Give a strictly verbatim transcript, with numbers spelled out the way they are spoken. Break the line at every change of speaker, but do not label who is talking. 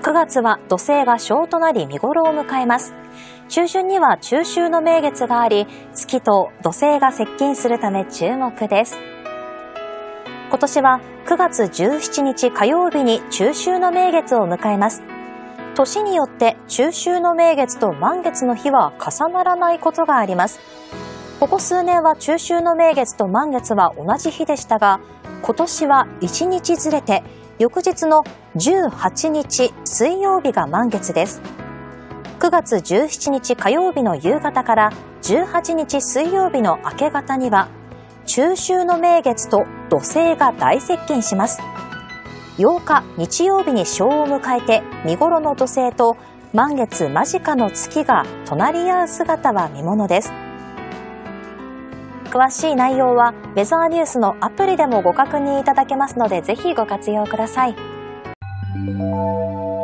くがつは土星が小となり見頃を迎えます。中旬には中秋の名月があり、月と土星が接近するため注目です。今年はくがつじゅうしちにち火曜日に中秋の名月を迎えます。年によって中秋の名月と満月の日は重ならないことがあります。ここ数年は中秋の名月と満月は同じ日でしたが、今年はいちにちずれて翌日のじゅうはちにち水曜日が満月です。くがつじゅうしちにち火曜日の夕方からじゅうはちにち水曜日の明け方には中秋の名月と土星が大接近します。ようか日曜日に小を迎えて見頃の土星と満月間近の月が隣り合う姿は見ものです。詳しい内容はウェザーニュースのアプリでもご確認いただけますので、ぜひご活用ください。